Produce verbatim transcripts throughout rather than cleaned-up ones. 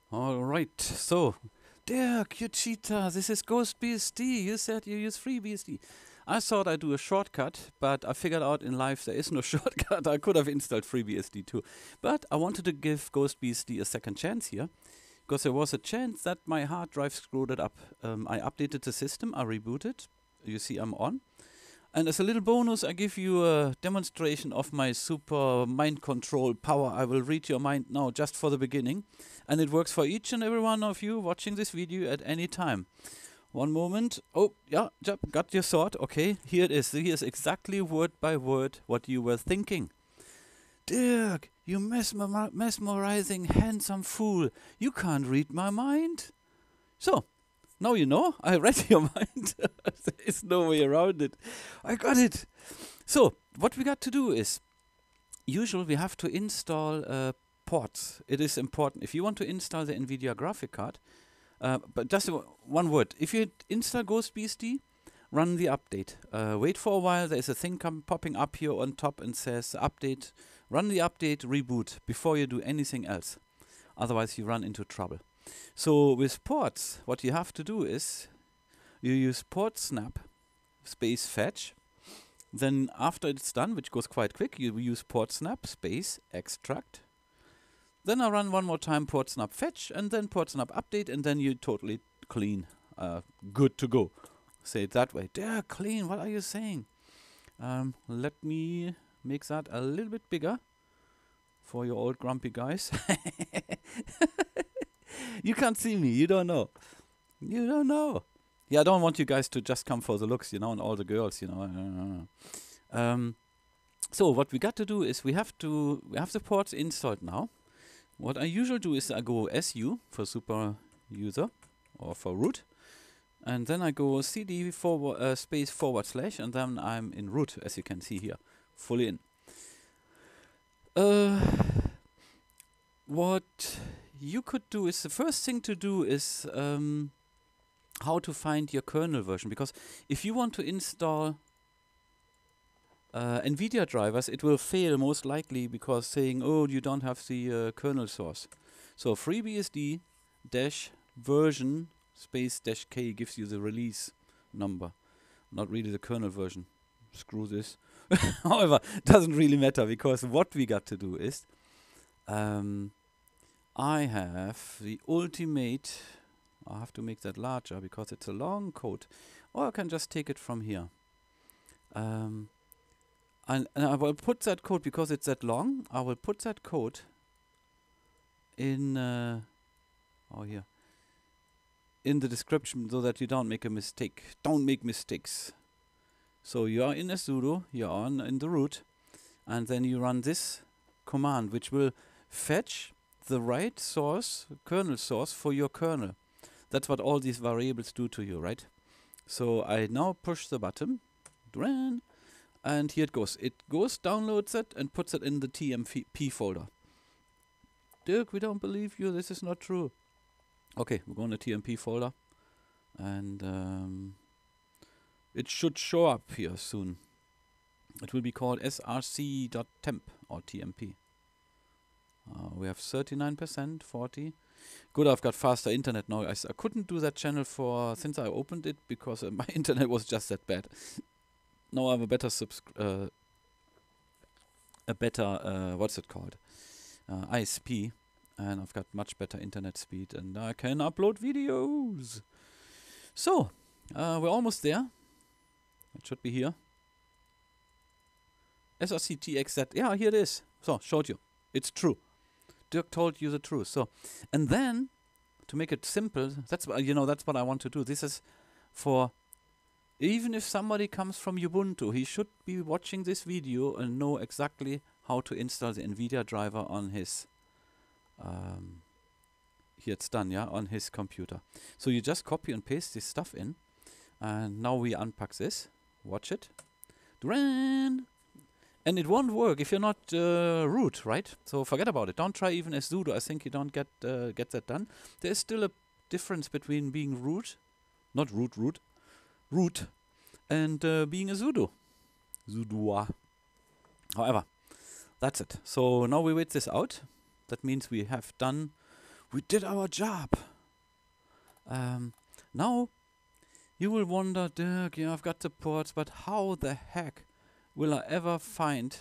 All right. So, Dirk, you cheater. This is GhostBSD. You said you use FreeBSD. I thought I'd do a shortcut, but I figured out in life there is no shortcut. I could have installed FreeBSD too. But I wanted to give GhostBSD a second chance here, because there was a chance that my hard drive screwed it up. Um, I updated the system, I rebooted. You see I'm on. And as a little bonus, I give you a demonstration of my super mind control power. I will read your mind now just for the beginning. And it works for each and every one of you watching this video at any time. One moment. Oh, yeah, got your thought. Okay, here it is. Here's exactly word by word what you were thinking. Dirk, you mesmer mesmerizing, handsome fool. You can't read my mind. So, now you know, I read your mind. There is no way around it. I got it. So, what we got to do is, usually we have to install uh, ports. It is important. If you want to install the NVIDIA graphic card, uh, but just uh, one word. If you install GhostBSD, run the update. Uh, wait for a while. There is a thing come popping up here on top and says update. Run the update, reboot before you do anything else. Otherwise, you run into trouble. So with ports, what you have to do is you use port snap space fetch. Then after it's done, which goes quite quick, you use port snap space extract. Then I run one more time port snap fetch and then port snap update, and then you totally clean, uh, good to go. Say it that way. They're clean. What are you saying? Um, let me make that a little bit bigger for your old grumpy guys. You can't see me. You don't know. You don't know. Yeah, I don't want you guys to just come for the looks, you know, and all the girls, you know. Um, so what we got to do is we have to we have the ports installed now. What I usually do is I go S U for super user or for root, and then I go cd forward uh, space forward slash, and then I'm in root, as you can see here, fully in. Uh, what you could do is, the first thing to do is um, how to find your kernel version, because if you want to install uh, NVIDIA drivers, it will fail most likely because saying, oh, you don't have the uh, kernel source. So FreeBSD dash version space dash K gives you the release number, not really the kernel version. Screw this. However, doesn't really matter, because what we got to do is um, I have the ultimate. I have to make that larger because it's a long code, or I can just take it from here. Um, and, and I will put that code, because it's that long. I will put that code in. Uh, oh here. In the description, so that you don't make a mistake. Don't make mistakes. So you are in a sudo. You are on in the root, and then you run this command, which will fetch the right source, kernel source for your kernel. That's what all these variables do to you, right? So I now push the button, and here it goes. It goes, downloads it, and puts it in the T M P folder. Dirk, we don't believe you. This is not true. Okay, we're going to T M P folder, and um, it should show up here soon. It will be called src.temp or T M P. Uh, we have thirty-nine percent, forty. Good, I've got faster internet now. I, s I couldn't do that channel for since I opened it, because uh, my internet was just that bad. Now I have a better subsc uh, a better uh, what's it called? Uh, I S P, and I've got much better internet speed, and I can upload videos. So uh, we're almost there. It should be here. srctxz. Yeah, here it is. So showed you. It's true. Dirk told you the truth. So, and then to make it simple, that's what you know. That's what I want to do. This is for even if somebody comes from Ubuntu, he should be watching this video and know exactly how to install the NVIDIA driver on his. Um, here it's done, yeah, on his computer. So you just copy and paste this stuff in, and now we unpack this. Watch it. Duran. And it won't work if you're not uh, root, right? So forget about it. Don't try even as sudo. I think you don't get uh, get that done. There's still a difference between being root, not root root, root, and uh, being a sudo. Sudo. However, that's it. So now we wait this out. That means we have done We did our job. Um, now you will wonder, Dirk, yeah, I've got the ports, but how the heck will I ever find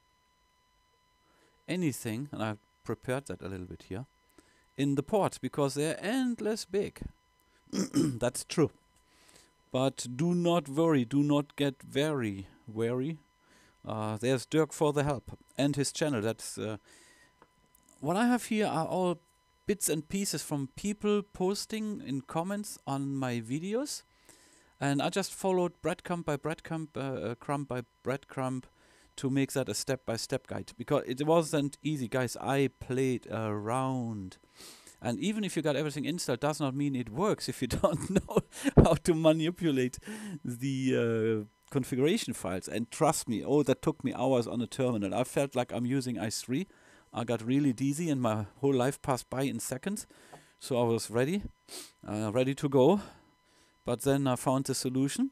anything, and I've prepared that a little bit here, in the ports, because they're endless big. That's true. But do not worry, do not get very wary. Uh, there's Dirk for the help and his channel. That's uh, what I have here are all bits and pieces from people posting in comments on my videos, and I just followed breadcrumb by breadcrumb, uh, uh, crumb by breadcrumb, to make that a step-by-step guide, because it wasn't easy, guys. I played around, and even if you got everything installed, does not mean it works if you don't know how to manipulate the uh, configuration files. And trust me, oh, that took me hours on a terminal. I felt like I'm using i three. I got really dizzy, and my whole life passed by in seconds. So I was ready, uh, ready to go. But then I found the solution.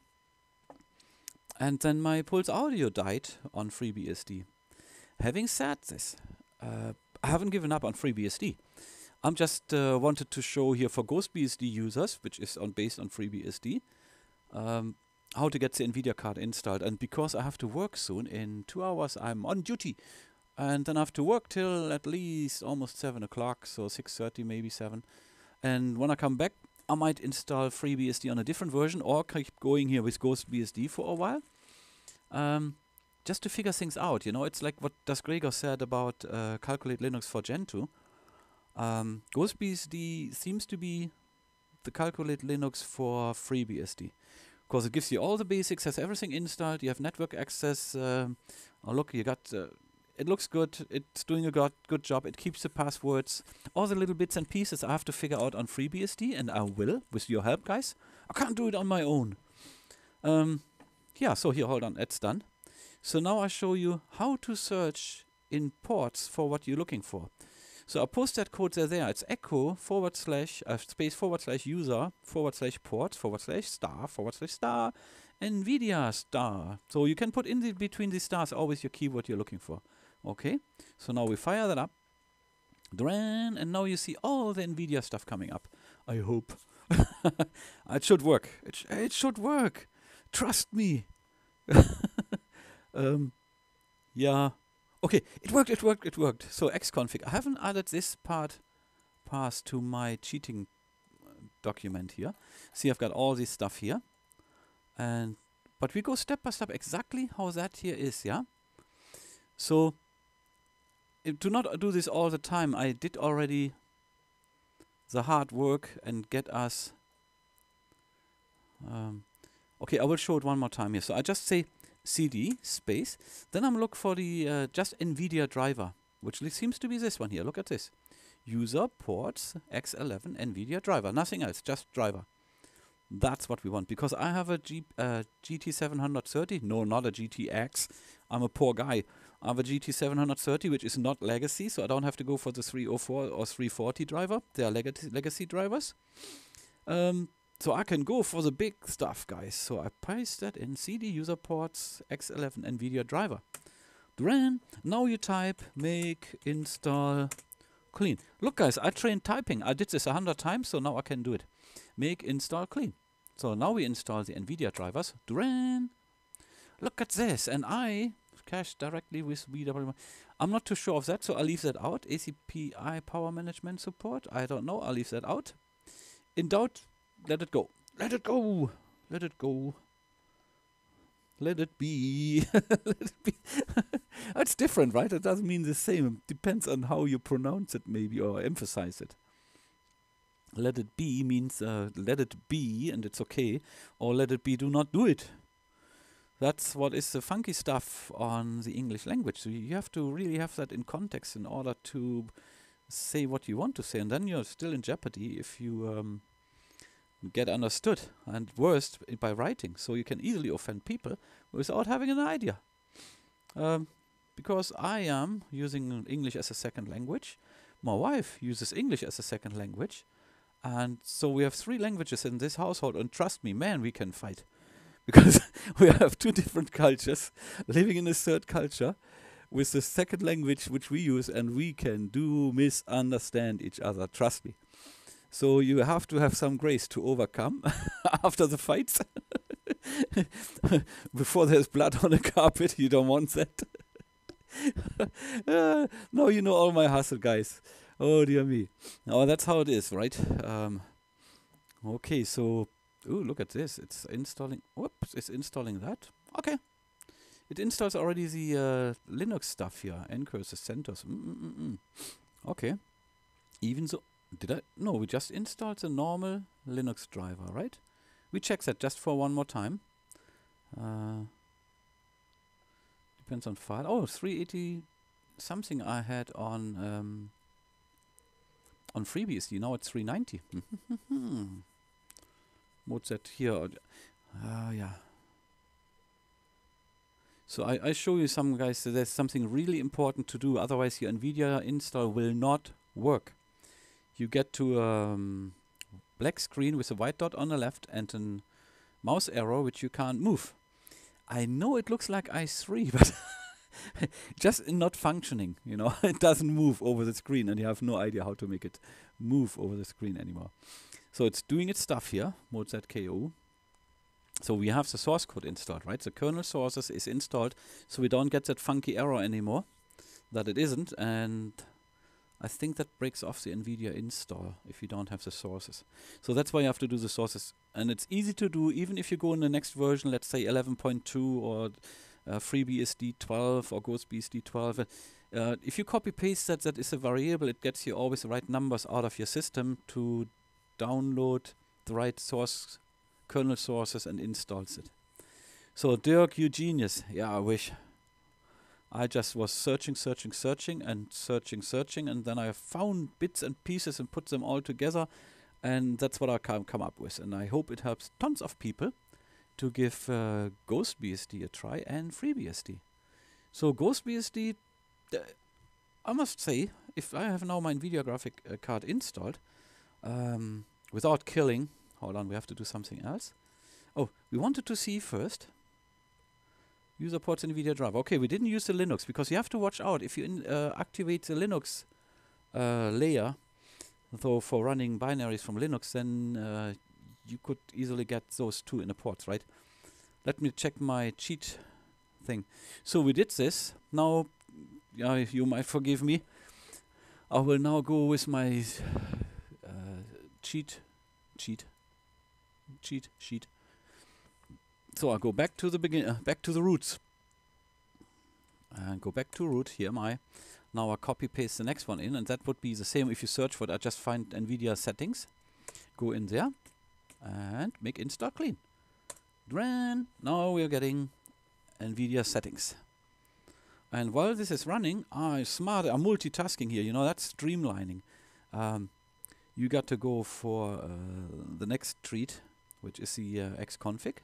And then my Pulse Audio died on FreeBSD. Having said this, uh, I haven't given up on FreeBSD. I'm just uh, wanted to show here for GhostBSD users, which is on based on FreeBSD, um, how to get the NVIDIA card installed. And because I have to work soon, in two hours I'm on duty. And then I have to work till at least almost seven o'clock, so six thirty, maybe seven. And when I come back, I might install FreeBSD on a different version, or keep going here with GhostBSD for a while, um, just to figure things out. You know, it's like what Das Gregor said about uh, Calculate Linux for Gentoo. Um, GhostBSD seems to be the Calculate Linux for FreeBSD, because it gives you all the basics, has everything installed. You have network access. Um, oh, look, you got. Uh, It looks good, it's doing a good, good job, it keeps the passwords, all the little bits and pieces I have to figure out on FreeBSD, and I will, with your help, guys. I can't do it on my own. Um, yeah, so here, hold on, it's done. So now I show you how to search in ports for what you're looking for. So I post that code there, there. It's echo forward slash, uh, space forward slash user, forward slash ports, forward slash star, forward slash star, NVIDIA star. So you can put in the, between the stars always your keyword you're looking for. Okay, so now we fire that up, and now you see all the NVIDIA stuff coming up. I hope. It should work. It, sh it should work. Trust me. um, yeah. Okay, it worked, it worked, it worked. So xconfig. I haven't added this part pass to my cheating document here. See, I've got all this stuff here. and But we go step by step exactly how that here is, yeah? So, do not do this all the time. I did already the hard work and get us... Um, okay, I will show it one more time here. So I just say cd space. Then I'm look for the uh, just NVIDIA driver, which seems to be this one here. Look at this. User ports X eleven NVIDIA driver. Nothing else, just driver. That's what we want, because I have a G, uh, G T seven thirty. No, not a G T X. I'm a poor guy. I have a G T seven thirty, which is not legacy, so I don't have to go for the three oh four or three forty driver. They are legacy, legacy drivers. Um, so I can go for the big stuff, guys. So I paste that in cd user ports X eleven NVIDIA driver. Then, now you type make install clean. Look, guys, I trained typing. I did this a hundred times, so now I can do it. Make install clean. So now we install the NVIDIA drivers. Duran. Look at this, and I cache directly with V W. I'm not too sure of that, so I'll leave that out. A C P I power management support. I don't know. I'll leave that out. In doubt, let it go. Let it go. Let it go. Let it be. Let it be. It's different, right? It doesn't mean the same. It depends on how you pronounce it, maybe, or emphasize it. Let it be means uh, let it be, and it's okay. Or let it be, do not do it. That's what is the funky stuff on the English language. So you have to really have that in context in order to say what you want to say, and then you're still in jeopardy if you um, get understood, and worst, by writing. So you can easily offend people without having an idea. Um, because I am using English as a second language. My wife uses English as a second language. And so we have three languages in this household, and trust me, man, we can fight. Because we have two different cultures living in a third culture. with the second language which we use, and we can do misunderstand each other, trust me. So you have to have some grace to overcome after the fights. Before there's blood on the carpet, you don't want that. uh, now you know all my hustle, guys. Oh dear me. Oh, that's how it is, right? Um, okay, so ooh, look at this. It's installing. Whoops, it's installing that. Okay. It installs already the uh, Linux stuff here. Ncurses, CentOS. Mm -mm -mm -mm. Okay. Even so, did I? No, we just installed the normal Linux driver, right? We check that just for one more time. Uh, depends on file. Oh, three eighty something I had on um, on FreeBSD. Now it's three ninety. What's that here? Ah, uh, yeah. So I, I show you some, guys, so there's something really important to do. Otherwise, your NVIDIA install will not work. You get to a um, black screen with a white dot on the left and a mouse arrow which you can't move. I know it looks like i three, but just not functioning, you know. It doesn't move over the screen, and you have no idea how to make it move over the screen anymore. So it's doing its stuff here, ModeZK. So we have the source code installed, right? The kernel sources is installed, so we don't get that funky error anymore, that it isn't, and I think that breaks off the NVIDIA install if you don't have the sources. So that's why you have to do the sources, and it's easy to do even if you go in the next version, let's say eleven point two or uh, FreeBSD twelve or GhostBSD twelve. Uh, if you copy paste that, that is a variable, it gets you always the right numbers out of your system to download the right source kernel sources and installs it. So Dirk, you genius. Yeah, I wish. I just was searching, searching, searching, and searching, searching, and then I found bits and pieces and put them all together, and that's what I can come up with. And I hope it helps tons of people to give uh, GhostBSD a try and FreeBSD. So GhostBSD, uh, I must say, if I have now my NVIDIA graphic uh, card installed, um, without killing, hold on, we have to do something else. Oh, we wanted to see first. User ports NVIDIA driver. Okay, we didn't use the Linux because you have to watch out. If you in, uh, activate the Linux uh, layer, though for running binaries from Linux, then uh, you could easily get those two in the ports, right? Let me check my cheat thing. So we did this. Now, uh, you might forgive me. I will now go with my uh, cheat, cheat, cheat sheet. So I go back to the begin, uh, back to the roots, and go back to root. Here am I. Now I copy paste the next one in, and that would be the same if you search for it. I just find NVIDIA settings, go in there, and make install clean. Run. Now we are getting NVIDIA settings. And while this is running, I'm smart. I'm multitasking here. You know, that's streamlining. Um, you got to go for uh, the next treat, which is the uh, xconfig.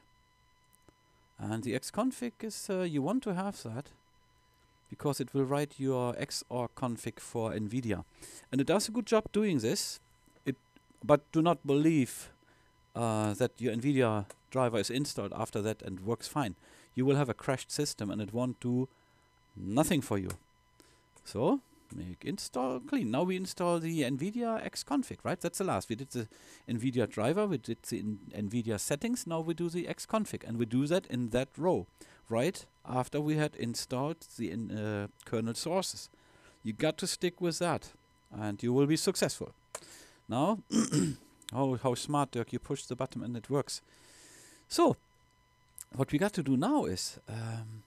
And the xconfig is, uh, you want to have that because it will write your xorg config for NVIDIA. And it does a good job doing this. It, but do not believe uh, that your NVIDIA driver is installed after that and works fine. You will have a crashed system and it won't do nothing for you. So, make install clean. Now we install the NVIDIA xconfig, right? That's the last. We did the NVIDIA driver, we did the NVIDIA settings, now we do the xconfig. And we do that in that row, right after we had installed the in, uh, kernel sources. You got to stick with that, and you will be successful. Now, oh, how smart, Dirk, you push the button and it works. So, what we got to do now is, um,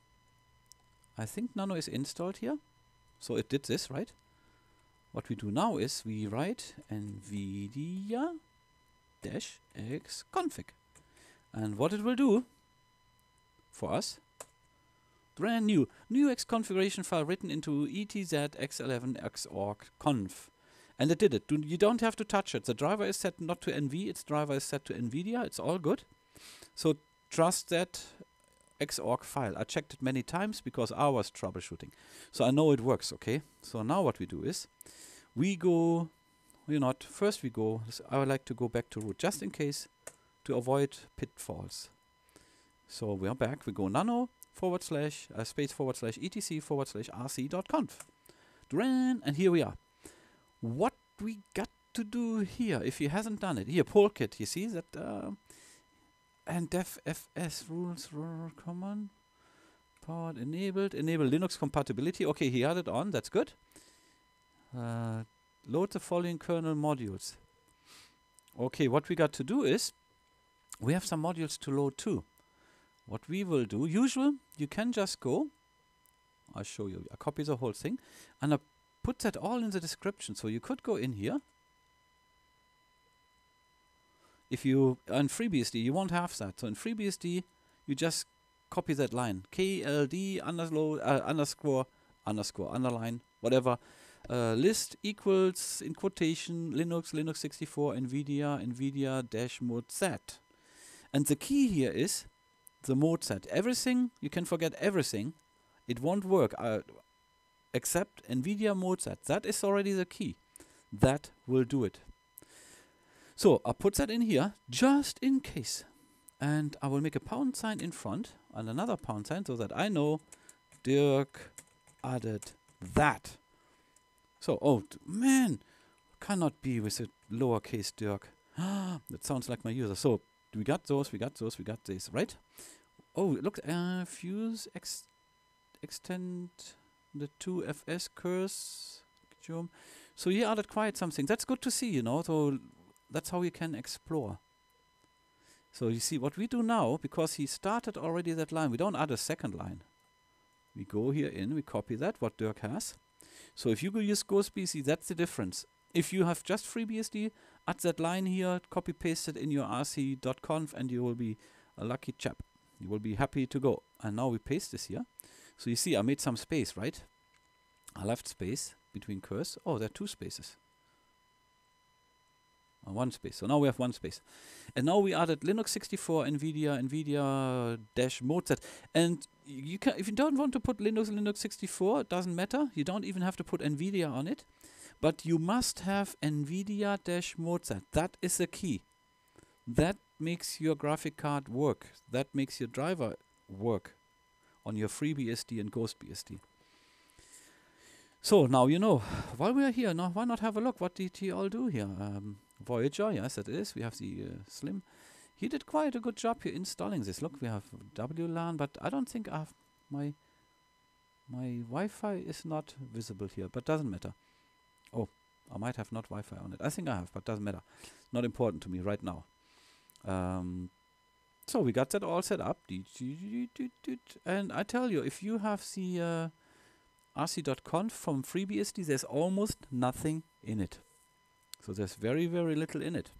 I think Nano is installed here. So it did this, right? What we do now is we write NVIDIA dash xconfig. And what it will do for us, brand new, new X configuration file written into E T Z x eleven xorg conf. And it did it. Do, you don't have to touch it. The driver is set not to N V, its driver is set to NVIDIA. It's all good. So trust that xorg file. I checked it many times because I was troubleshooting. So I know it works, okay? So now what we do is, we go, you know, first we go, I would like to go back to root, just in case, to avoid pitfalls. So we are back, we go nano, forward slash uh, space forward slash etc forward slash rc.conf. Duran, and here we are. What we got to do here, if he hasn't done it, here, Polkit, you see that, uh, and defs rules, come on, powered, enabled, enable Linux compatibility. Okay, he had it on, that's good. Uh, load the following kernel modules. Okay, what we got to do is, we have some modules to load too. What we will do, usual, you can just go, I'll show you, I copy the whole thing, and I put that all in the description. So you could go in here. If you, on FreeBSD, you won't have that. So in FreeBSD, you just copy that line, K L D underscore, uh, underscore, underscore, underline, whatever, uh, list equals, in quotation, Linux, Linux sixty-four, NVIDIA, NVIDIA dash mode Z. And the key here is the mode set. Everything, you can forget everything. It won't work uh, except NVIDIA mode set. That is already the key. That will do it. So I put that in here just in case. And I will make a pound sign in front and another pound sign so that I know Dirk added that. So, oh man, cannot be with a lowercase Dirk. That sounds like my user. So we got those, we got those, we got this, right? Oh, look, uh, fuse, ex extend the two F S curse. So he added quite something. That's good to see, you know. So that's how you can explore. So you see what we do now, because he started already that line, we don't add a second line. We go here in, we copy that, what Dirk has. So if you go use GhostBSD, that's the difference. If you have just FreeBSD, add that line here, copy paste it in your R C dot conf, and you will be a lucky chap. You will be happy to go. And now we paste this here. So you see I made some space, right? I left space between curse. Oh, there are two spaces. Uh, one space. So now we have one space. And now we added Linux sixty-four, NVIDIA, NVIDIA dash mode set. And you can, if you don't want to put Linux, Linux sixty-four, it doesn't matter. You don't even have to put NVIDIA on it. But you must have NVIDIA dash mode set. That is the key. That makes your graphic card work. That makes your driver work on your FreeBSD and GhostBSD. So now you know. While we are here, now why not have a look? What did he all do here? Um, Voyager, yes, that is. We have the uh, Slim. He did quite a good job here installing this. Look, we have W LAN, but I don't think I have my my Wi-Fi is not visible here, but doesn't matter. Oh, I might have not Wi-Fi on it. I think I have, but doesn't matter. Not important to me right now. Um, so we got that all set up. And I tell you, if you have the uh, R C dot conf from FreeBSD, there's almost nothing in it. So there's very, very little in it.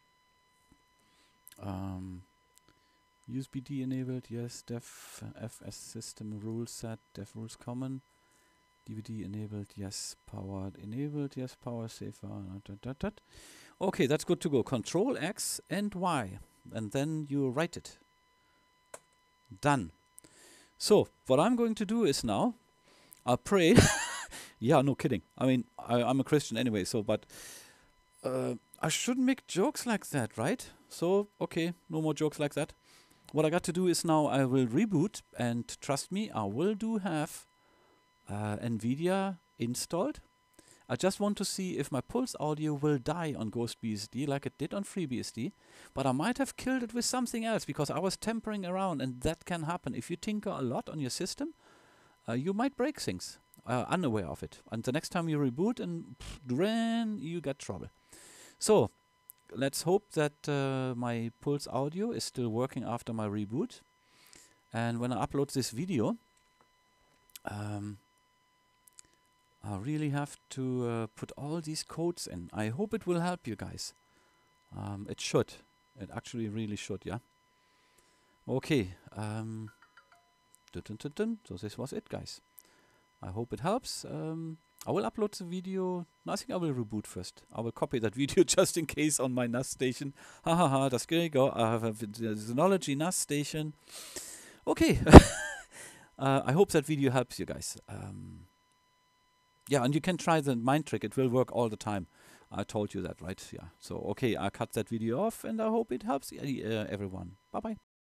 Um, U S B D enabled, yes. Def F S system rules set, def rules common. D V D enabled, yes. Powered enabled, yes. Power saver. Dot, dot, dot. Okay, that's good to go. Control X and Y, and then you write it. Done. So what I'm going to do is now, I'll pray. Yeah, no kidding. I mean, I, I'm a Christian anyway, so but uh, I shouldn't make jokes like that, right? So okay, no more jokes like that. What I got to do is now I will reboot, and trust me, I will do have uh, NVIDIA installed. I just want to see if my Pulse audio will die on GhostBSD like it did on FreeBSD, but I might have killed it with something else because I was tampering around, and that can happen. If you tinker a lot on your system, uh, you might break things, uh, unaware of it. And the next time you reboot, and pff, you get trouble. So let's hope that uh, my Pulse audio is still working after my reboot. And when I upload this video, um, I really have to uh, put all these codes in. I hope it will help you guys. Um, it should. It actually really should, yeah. Okay. Um, dun dun dun dun. So this was it, guys. I hope it helps. Um, I will upload the video. No, I think I will reboot first. I will copy that video just in case on my N A S station. Ha ha ha, das geht go. I have a Synology N A S station. Okay. uh, I hope that video helps you guys. Um, Yeah, and you can try the mind trick. It will work all the time. I told you that, right? Yeah. So, okay, I cut that video off, and I hope it helps uh, everyone. Bye-bye.